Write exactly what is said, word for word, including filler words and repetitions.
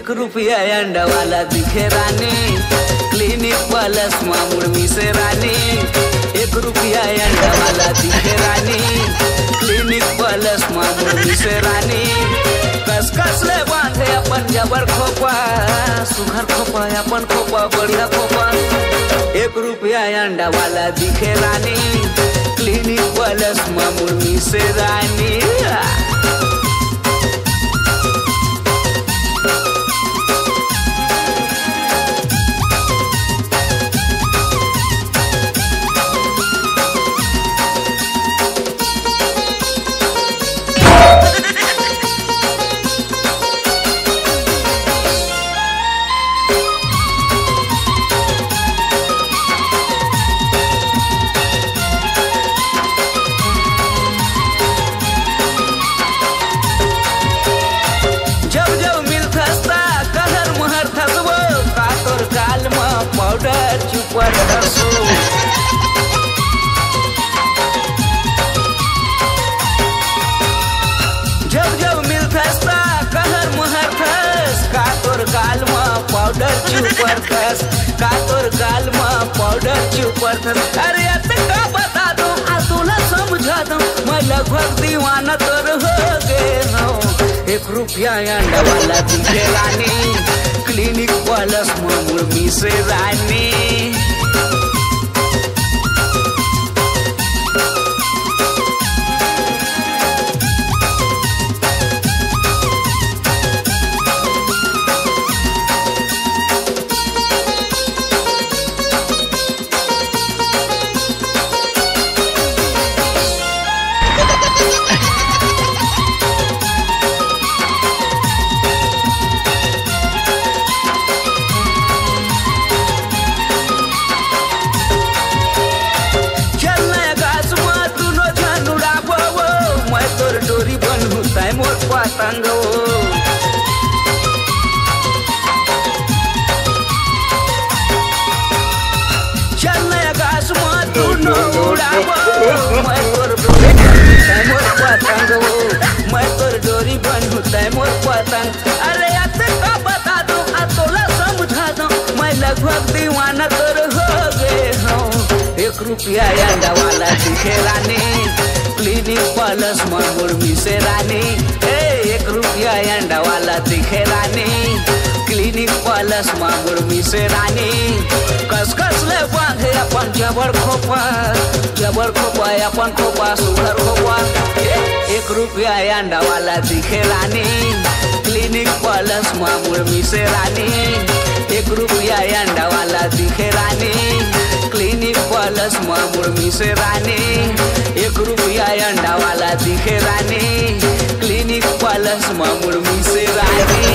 एक रुपया अंडा वाला दिखे रानी, क्लिनिक प्लस मुर्मी से रानी। एक रुपया अंडा वाला दिखे रानी, क्लिनिक प्लस मुर्मी से रानी। कस कस ले बांधे अपन जबर खोपा, सुघर खोपा अपन खोपा बढ़िया खोपा। एक रुपया अंडा वाला दिखे रानी, क्लिनिक प्लस मुर्मी से रानी। पाउडर चुपर हसो जब जब मिलथस ता कहर मुहर थस, का तोर गाल में पाउडर चुपर थस, का तोर गाल में पाउडर चुपर थस। अरे अत का बता दो आ तोला समझा दो, मैं लगभग दीवाना तोर हो गए हूँ। एक रुपया अंडा वाला दिखे रानी, क्लिनिक प्लस मुर्मी से रानी। डोरी बन होता है मोर पतंग, चल आकाश में तू न उड़ाबो, मैं तोर डोरी बन होता है मोर पतंग, मैं तोर डोरी बन होता है मोर पतंग। अरे यार का बता दो आ तोला समझा दो, मैं लगभग दीवाना तोर हो गए हूँ। एक रुपया अंडा वाला दिखे रानी, क्लिनिक प्लस मुर्मी से रानी। ए एक रुपया अंडा वाला दिखे रानी, क्लिनिक प्लस मुर्मी से रानी। कस कस ले बांधे अपन जबर खोपा, जबर खोपा अपन खोपा सुघर खोपा। एक रुपया अंडा वाला दिखे रानी, क्लिनिक प्लस मुर्मी से रानी। एक रुपया अंडा वाला दिखे रानी, क्लिनिक प्लस मुर्मी से रानी। एक रुपया अंडा वाला दिखे रानी, क्लिनिक प्लस मुर्मी से रानी।